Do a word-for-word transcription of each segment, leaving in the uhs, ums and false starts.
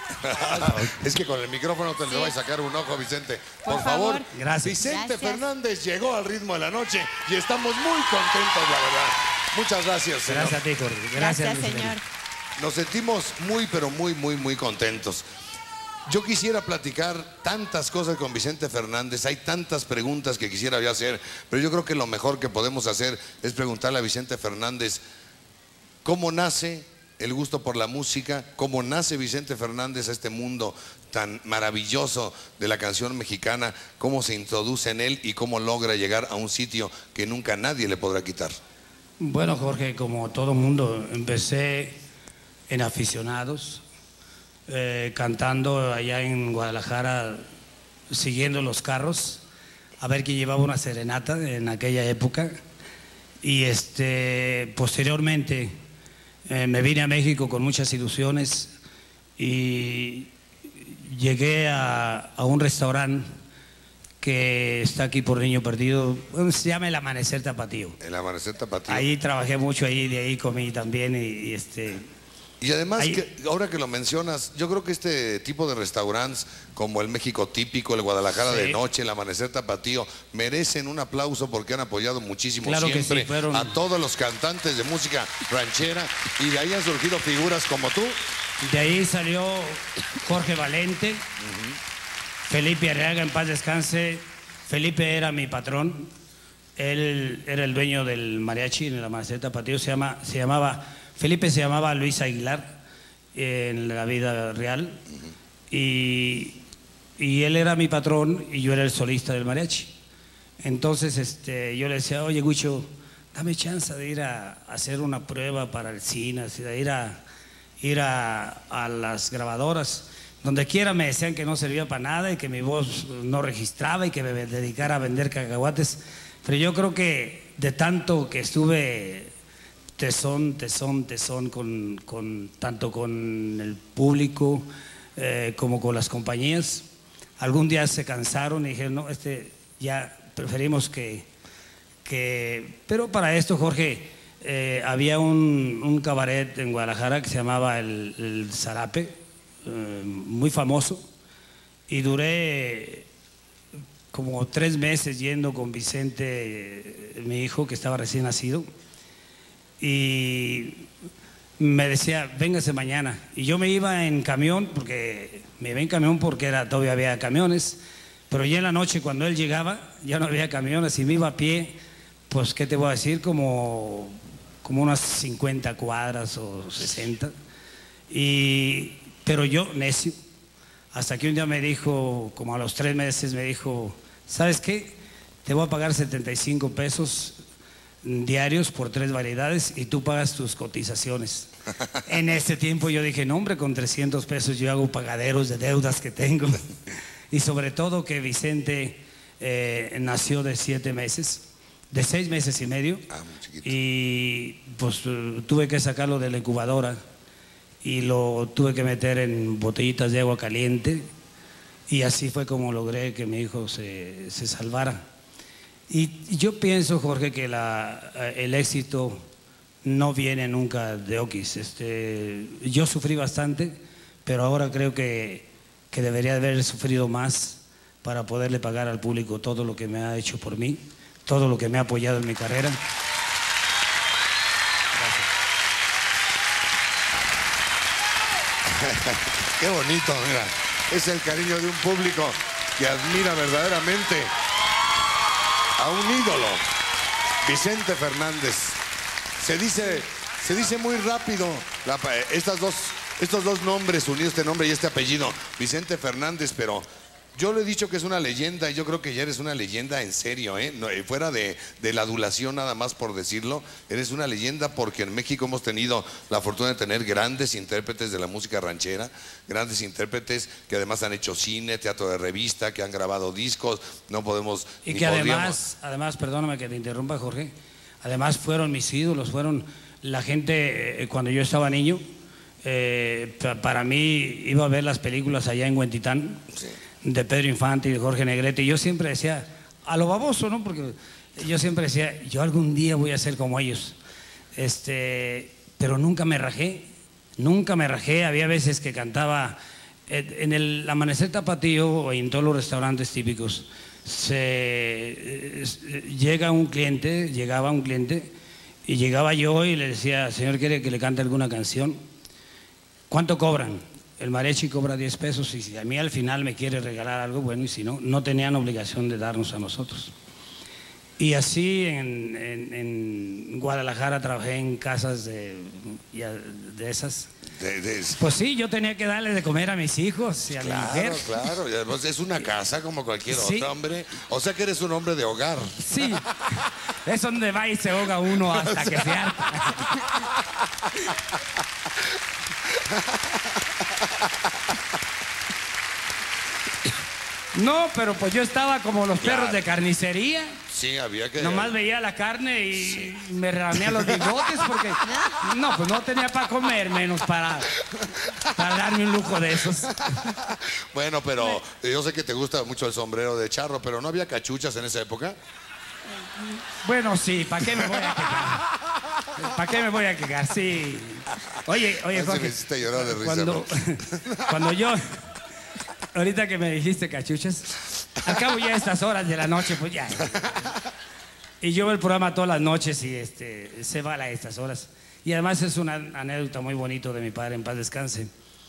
Es que con el micrófono te le voy a sacar un ojo, Vicente. Por, Por favor. favor. Gracias. Vicente Gracias. Fernández llegó al ritmo de la noche y estamos muy contentos, la verdad. Muchas gracias, señor. Gracias a ti, Jorge. Gracias, Gracias, Luis señor. Elena. Nos sentimos muy, pero muy, muy, muy contentos. Yo quisiera platicar tantas cosas con Vicente Fernández, hay tantas preguntas que quisiera yo hacer, pero yo creo que lo mejor que podemos hacer es preguntarle a Vicente Fernández cómo nace el gusto por la música, cómo nace Vicente Fernández a este mundo tan maravilloso de la canción mexicana, cómo se introduce en él y cómo logra llegar a un sitio que nunca nadie le podrá quitar. Bueno, Jorge, como todo mundo, empecé en aficionados, eh, cantando allá en Guadalajara, siguiendo los carros, a ver quién llevaba una serenata en aquella época. Y este, posteriormente eh, me vine a México con muchas ilusiones y llegué a, a un restaurante que está aquí por Niño Perdido, bueno, se llama El Amanecer Tapatío. El Amanecer Tapatío. Ahí trabajé mucho, ahí de ahí comí también y, y este... Y además, Ahí- que, ahora que lo mencionas, yo creo que este tipo de restaurantes como el México Típico, el Guadalajara Sí. de Noche, el Amanecer Tapatío, merecen un aplauso porque han apoyado muchísimo Claro que siempre sí, fueron- a todos los cantantes de música ranchera y de ahí han surgido figuras como tú. De ahí salió Jorge Valente, Felipe Arriaga, en paz descanse. Felipe era mi patrón, él era el dueño del mariachi en el Amanecer Tapatío, se, llama, se llamaba, Felipe se llamaba Luis Aguilar eh, en la vida real, y, y él era mi patrón y yo era el solista del mariachi. Entonces este, yo le decía, oye Gucho, dame chance de ir a, a hacer una prueba para el cine, así, de ir a ir a, a las grabadoras. Donde quiera me decían que no servía para nada y que mi voz no registraba y que me dedicara a vender cacahuates. Pero yo creo que de tanto que estuve tesón, tesón, tesón, con, con, tanto con el público eh, como con las compañías, algún día se cansaron y dijeron, no, este, ya preferimos que... que... Pero para esto, Jorge, eh, había un, un cabaret en Guadalajara que se llamaba El, el Zarape, eh, muy famoso, y duré como tres meses yendo con Vicente, eh, mi hijo, que estaba recién nacido, y me decía, véngase mañana. Y yo me iba en camión, porque me iba en camión porque era, todavía había camiones, pero ya en la noche cuando él llegaba, ya no había camiones y me iba a pie, pues, ¿qué te voy a decir? Como, como unas cincuenta cuadras o sesenta. Y, pero yo, necio, hasta que un día me dijo, como a los tres meses, me dijo, ¿sabes qué? Te voy a pagar setenta y cinco pesos diarios por tres variedades y tú pagas tus cotizaciones. En ese tiempo yo dije, no hombre, con trescientos pesos yo hago pagaderos de deudas que tengo. Y sobre todo que Vicente eh, nació de siete meses, de seis meses y medio, Ah, muy chiquito. y pues eh, tuve que sacarlo de la incubadora y lo tuve que meter en botellitas de agua caliente, y así fue como logré que mi hijo se, se salvara. Y yo pienso, Jorge, que la, el éxito no viene nunca de Oquis. Este, yo sufrí bastante, pero ahora creo que, que debería haber sufrido más para poderle pagar al público todo lo que me ha hecho por mí, todo lo que me ha apoyado en mi carrera. Qué bonito, mira. Es el cariño de un público que admira verdaderamente a un ídolo, Vicente Fernández. Se dice, se dice muy rápido la, estas dos, estos dos nombres unidos, este nombre y este apellido, Vicente Fernández, pero yo le he dicho que es una leyenda y yo creo que ya eres una leyenda en serio, ¿eh? No, fuera de, de la adulación nada más por decirlo, eres una leyenda porque en México hemos tenido la fortuna de tener grandes intérpretes de la música ranchera, grandes intérpretes que además han hecho cine, teatro de revista, que han grabado discos, no podemos... Y ni que podríamos- además, además, perdóname que te interrumpa, Jorge, además fueron mis ídolos, fueron la gente, eh, cuando yo estaba niño, eh, pa- para mí iba a ver las películas allá en Huentitán, Sí. de Pedro Infante y de Jorge Negrete, y yo siempre decía, a lo baboso, ¿no? Porque yo siempre decía, yo algún día voy a ser como ellos. Este, pero nunca me rajé, nunca me rajé. Había veces que cantaba En el Amanecer Tapatío, en todos los restaurantes típicos, se, eh, llega un cliente, llegaba un cliente, y llegaba yo y le decía, señor, ¿quiere que le cante alguna canción? ¿Cuánto cobran? El mariachi cobra diez pesos y si a mí al final me quiere regalar algo, bueno, y si no, no tenían obligación de darnos a nosotros. Y así en, en, en Guadalajara trabajé en casas de, de esas. De, de... Pues sí, yo tenía que darle de comer a mis hijos y a claro, mi mujer. Claro, claro. Es una casa como cualquier sí. otro hombre. O sea que eres un hombre de hogar. Sí, es donde va y se ahoga uno hasta o sea... que se harta. No, pero pues yo estaba como los claro. perros de carnicería. Sí, había que... Nomás veía la carne y sí. me relamía los bigotes porque... No, pues no tenía para comer, menos para, para darme un lujo de esos. Bueno, pero yo sé que te gusta mucho el sombrero de charro, pero ¿no había cachuchas en esa época? Bueno, sí, ¿para qué me voy a quejar? ¿Para qué me voy a quejar? Sí. Oye, oye, Jorge, me hiciste llorar de risa, cuando, cuando yo... Ahorita que me dijiste cachuchas, al cabo ya a estas horas de la noche, pues ya. Y yo veo el programa todas las noches y este, se va a estas horas. Y además es una anécdota muy bonita de mi padre, en paz descanse.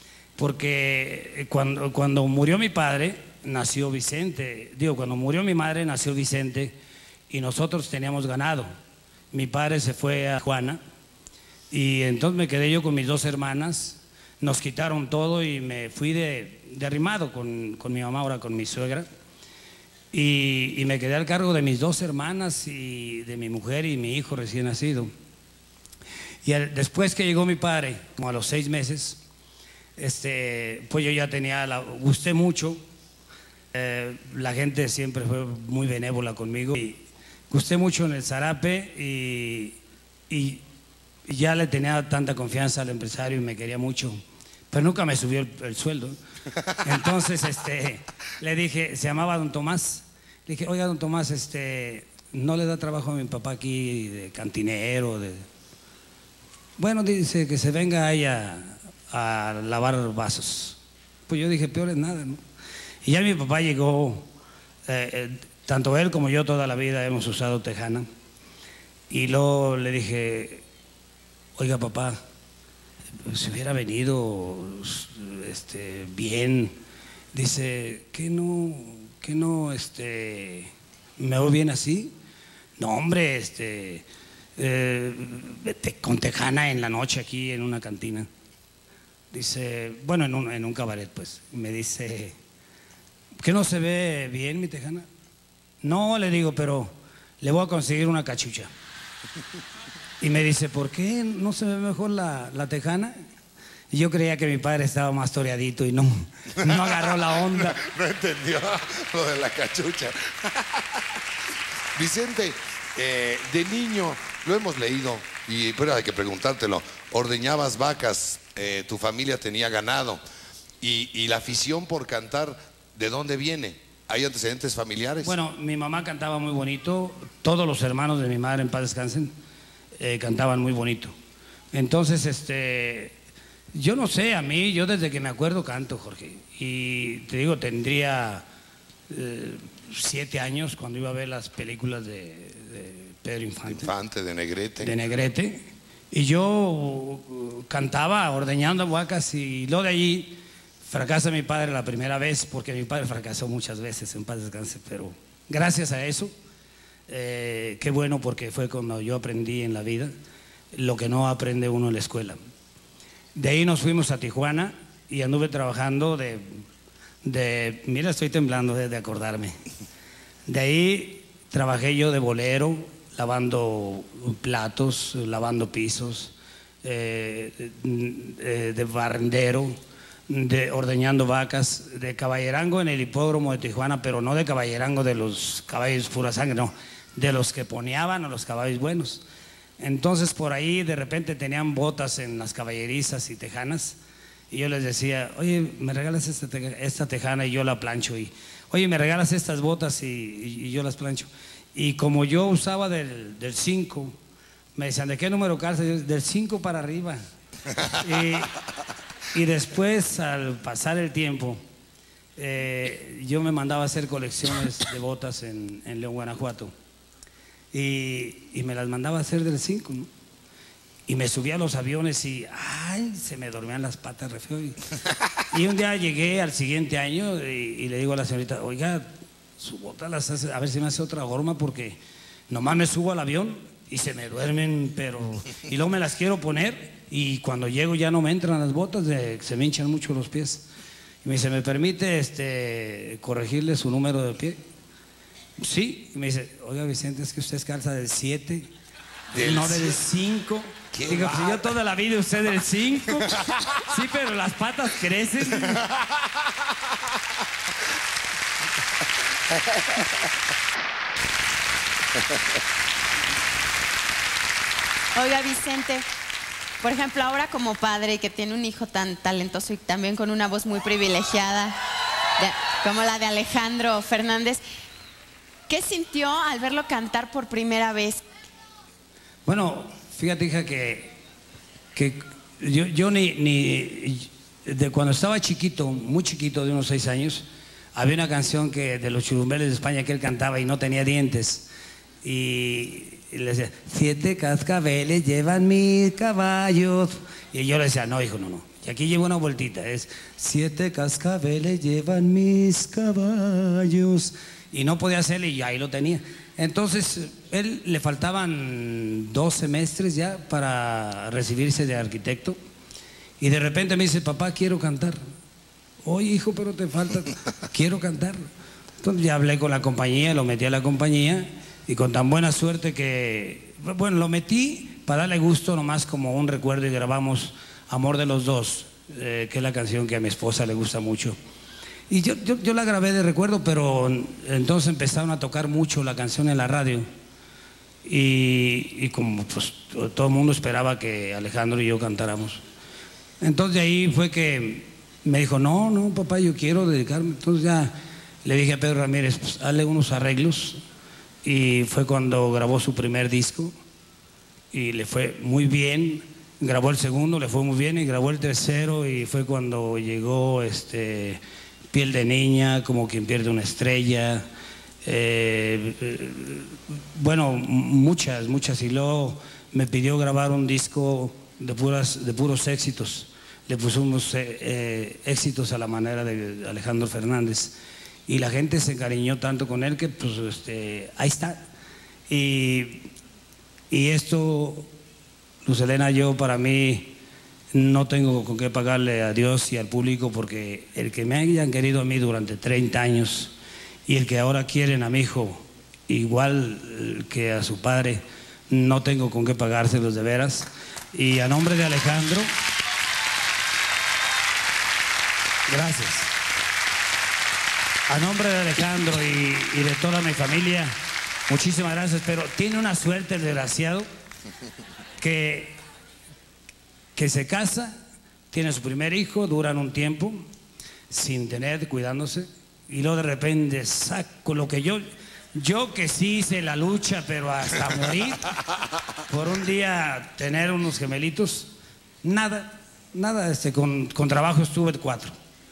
Porque cuando, cuando murió mi padre, nació Vicente. Digo, cuando murió mi madre, nació Vicente y nosotros teníamos ganado. Mi padre se fue a Tijuana y entonces me quedé yo con mis dos hermanas. Nos quitaron todo y me fui de, de arrimado con, con mi mamá, ahora con mi suegra. Y, y me quedé al cargo de mis dos hermanas y de mi mujer y mi hijo recién nacido. Y al, después que llegó mi padre, como a los seis meses, este, pues yo ya tenía, la, gusté mucho. Eh, la gente siempre fue muy benévola conmigo. Y gusté mucho en el zarape y, y ya le tenía tanta confianza al empresario y me quería mucho. Pero nunca me subió el, el sueldo. Entonces este, le dije, se llamaba don Tomás. Le dije, oiga, don Tomás, este, ¿no le da trabajo a mi papá aquí de cantinero? De... Bueno, dice que se venga ahí a, a lavar vasos. Pues yo dije, peor es nada, ¿no? Y ya mi papá llegó, eh, eh, tanto él como yo toda la vida hemos usado tejana. Y luego le dije, oiga, papá, si hubiera venido este, bien, dice, ¿qué no, qué no, este, me veo bien así? No, hombre, este, eh, te, con tejana en la noche aquí en una cantina. Dice, bueno, en un, en un cabaret, pues. Me dice, ¿qué no se ve bien mi tejana? No, le digo, pero le voy a conseguir una cachucha. Y me dice, ¿por qué no se ve mejor la, la tejana? Y yo creía que mi padre estaba más toreadito y no, no agarró la onda. No entendió lo de la cachucha. Vicente, eh, de niño, lo hemos leído, y pero hay que preguntártelo, ordeñabas vacas, eh, tu familia tenía ganado, y, y la afición por cantar, ¿de dónde viene? ¿Hay antecedentes familiares? Bueno, mi mamá cantaba muy bonito, todos los hermanos de mi madre, en paz descansen, Eh, cantaban muy bonito. Entonces, este, yo no sé, a mí, yo desde que me acuerdo canto, Jorge. Y te digo, tendría eh, siete años cuando iba a ver las películas de, de Pedro Infante. Infante, de Negrete. De Negrete. Y yo uh, cantaba ordeñando vacas y luego de allí fracasa mi padre la primera vez, porque mi padre fracasó muchas veces, en paz descanse, pero gracias a eso, Eh, qué bueno, porque fue cuando yo aprendí en la vida lo que no aprende uno en la escuela. De ahí nos fuimos a Tijuana y anduve trabajando de, de mira, estoy temblando de, de acordarme. De ahí trabajé yo de bolero, lavando platos, lavando pisos, eh, de, de barrendero, de ordeñando vacas, de caballerango en el hipódromo de Tijuana, pero no de caballerango de los caballos pura sangre, no, de los que poneaban a los caballos buenos. Entonces por ahí de repente tenían botas en las caballerizas y tejanas y yo les decía, oye, ¿me regalas esta, te esta tejana? Y yo la plancho. Y oye, ¿me regalas estas botas? Y, y, y yo las plancho. Y como yo usaba del cinco, me decían, ¿de qué número calza? Yo, del cinco para arriba. Y, Y después, al pasar el tiempo, eh, yo me mandaba a hacer colecciones de botas en, en León, Guanajuato. Y, y me las mandaba a hacer del cinco, ¿no? Y me subía a los aviones y ay, se me dormían las patas re feo. Y, y un día llegué al siguiente año y, y le digo a la señorita, oiga, su bota las hace, a ver si me hace otra forma porque nomás me subo al avión y se me duermen, pero... Y luego me las quiero poner y cuando llego ya no me entran las botas, de, se me hinchan mucho los pies. Y me dice, ¿me permite este, corregirle su número de pie? Sí. Y me dice, oiga Vicente, es que usted es calza del siete, no del cinco. Digo, pues yo toda la vida usted del cinco. Sí, pero las patas crecen. Oiga, Vicente, por ejemplo, ahora como padre que tiene un hijo tan talentoso y también con una voz muy privilegiada, de, como la de Alejandro Fernández, ¿qué sintió al verlo cantar por primera vez? Bueno, fíjate, hija, que, que yo, yo ni, ni de cuando estaba chiquito, muy chiquito, de unos seis años, había una canción que de los Churumbeles de España que él cantaba y no tenía dientes. Y, y le decía, siete cascabeles llevan mis caballos. Y yo le decía, no, hijo, no, no. Y aquí llevo una vueltita, es siete cascabeles llevan mis caballos. Y no podía hacerle y ahí lo tenía. Entonces, él le faltaban dos semestres ya para recibirse de arquitecto. Y de repente me dice, papá, quiero cantar. Oye, hijo, pero te falta, quiero cantar. Entonces ya hablé con la compañía, lo metí a la compañía y con tan buena suerte que, bueno, lo metí para darle gusto nomás como un recuerdo y grabamos Amor de los Dos, eh, que es la canción que a mi esposa le gusta mucho. Y yo, yo, yo la grabé de recuerdo, pero entonces empezaron a tocar mucho la canción en la radio. Y, y como pues todo el mundo esperaba que Alejandro y yo cantáramos. Entonces de ahí fue que me dijo, no, no, papá, yo quiero dedicarme. Entonces ya le dije a Pedro Ramírez, pues hazle unos arreglos. Y fue cuando grabó su primer disco. Y le fue muy bien. Grabó el segundo, le fue muy bien. Y grabó el tercero. Y fue cuando llegó este... Piel de niña, como quien pierde una estrella, eh, eh, bueno, muchas, muchas. Y luego me pidió grabar un disco de, puras, de puros éxitos. Le pusimos eh, eh, éxitos a la manera de Alejandro Fernández. Y la gente se encariñó tanto con él que pues este, ahí está. Y, y esto, Luz Helena, yo para mí... no tengo con qué pagarle a Dios y al público porque el que me hayan querido a mí durante treinta años y el que ahora quieren a mi hijo igual que a su padre, no tengo con qué pagárselos de veras. Y a nombre de Alejandro, gracias. A nombre de Alejandro y, y de toda mi familia, muchísimas gracias. Pero tiene una suerte el desgraciado que... que se casa, tiene su primer hijo, duran un tiempo sin tener, cuidándose, y luego de repente saco lo que yo, yo que sí hice la lucha, pero hasta morir, por un día tener unos gemelitos, nada, nada, este, con, con trabajo estuve cuatro.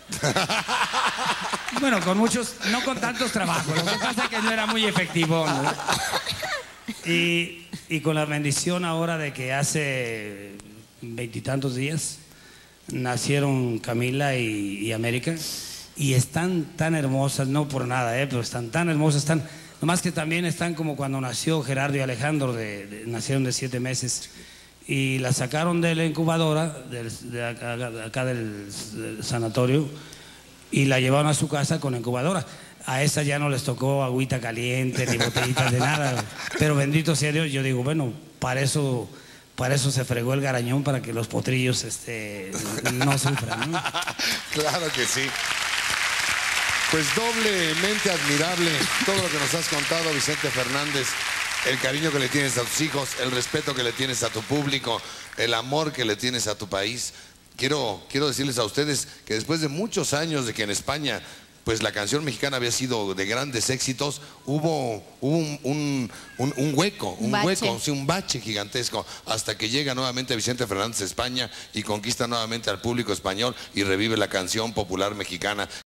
Bueno, con muchos, no con tantos trabajos, lo que pasa es que no era muy efectivo, ¿no? Y, y con la bendición ahora de que hace... veintitantos días nacieron Camila y, y América y están tan hermosas, no por nada, eh, pero están tan hermosas, están, nomás que también están como cuando nació Gerardo y Alejandro, de, de, nacieron de siete meses y la sacaron de la incubadora del, de acá, de acá del, del sanatorio y la llevaron a su casa con la incubadora. A esa ya no les tocó agüita caliente ni botellitas de nada, pero bendito sea Dios. Yo digo, bueno, para eso Para eso se fregó el garañón, para que los potrillos este, no sufran, ¿no? Claro que sí. Pues doblemente admirable todo lo que nos has contado, Vicente Fernández. El cariño que le tienes a tus hijos, el respeto que le tienes a tu público, el amor que le tienes a tu país. Quiero, quiero decirles a ustedes que después de muchos años de que en España pues la canción mexicana había sido de grandes éxitos, hubo, hubo un, un, un, un hueco, un, Un hueco, bache. sí, un bache gigantesco, hasta que llega nuevamente Vicente Fernández a España y conquista nuevamente al público español y revive la canción popular mexicana.